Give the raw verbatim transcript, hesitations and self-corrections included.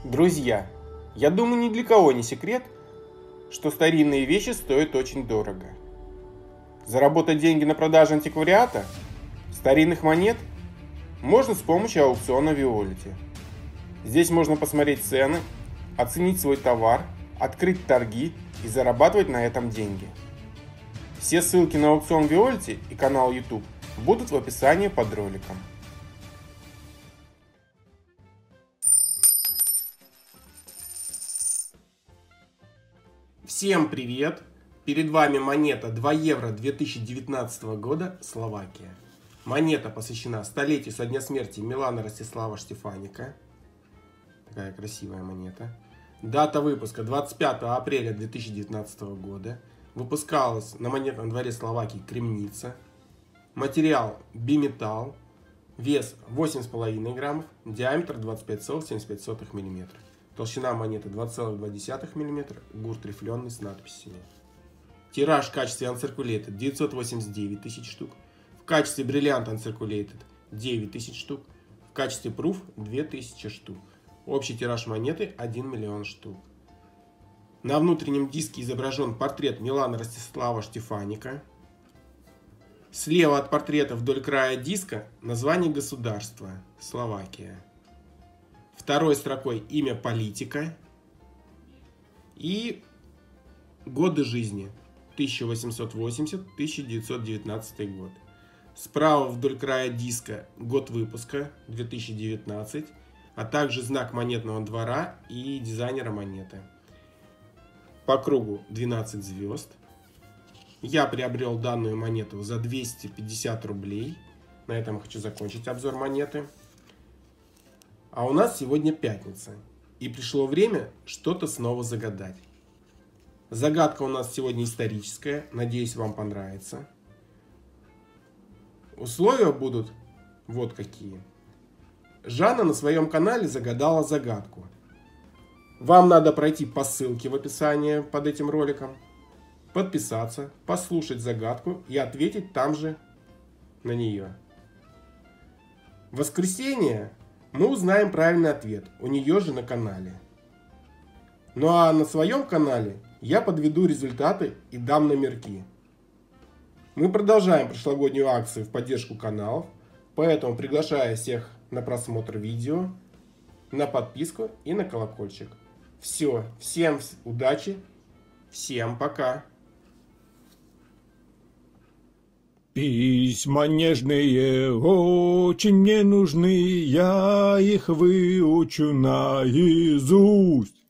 Друзья, я думаю, ни для кого не секрет, что старинные вещи стоят очень дорого. Заработать деньги на продаже антиквариата, старинных монет, можно с помощью аукциона Виолити. Здесь можно посмотреть цены, оценить свой товар, открыть торги и зарабатывать на этом деньги. Все ссылки на аукцион Виолити и канал YouTube будут в описании под роликом. Всем привет! Перед вами монета два евро две тысячи девятнадцатого года, Словакия. Монета посвящена столетию со дня смерти Милана Ростислава Штефаника. Такая красивая монета. Дата выпуска двадцать пятого апреля две тысячи девятнадцатого года. Выпускалась на монетном дворе Словакии Кремница. Материал биметалл. Вес восемь с половиной граммов. Диаметр двадцать пять целых семьдесят пять сотых миллиметра. Толщина монеты два целых два десятых миллиметра. Гурт рифленый с надписями. Тираж в качестве Uncirculated девятьсот восемьдесят девять тысяч штук. В качестве бриллиант Uncirculated девять тысяч штук. В качестве Proof две тысячи штук. Общий тираж монеты один миллион штук. На внутреннем диске изображен портрет Милана Ростислава Штефаника. Слева от портрета вдоль края диска название государства Словакия. Второй строкой имя политика и годы жизни тысяча восемьсот восемьдесят — тысяча девятьсот девятнадцатый год. Справа вдоль края диска год выпуска две тысячи девятнадцать, а также знак монетного двора и дизайнера монеты. По кругу двенадцать звезд. Я приобрел данную монету за двести пятьдесят рублей. На этом хочу закончить обзор монеты. А у нас сегодня пятница, и пришло время что-то снова загадать. Загадка у нас сегодня историческая, надеюсь, вам понравится. Условия будут вот какие. Жанна на своем канале загадала загадку. Вам надо пройти по ссылке в описании под этим роликом, подписаться, послушать загадку и ответить там же на нее. В воскресенье мы узнаем правильный ответ у нее же на канале. Ну а на своем канале я подведу результаты и дам номерки. Мы продолжаем прошлогоднюю акцию в поддержку каналов, поэтому приглашаю всех на просмотр видео, на подписку и на колокольчик. Все, всем удачи, всем пока! Письма нежные очень мне нужны, я их выучу наизусть.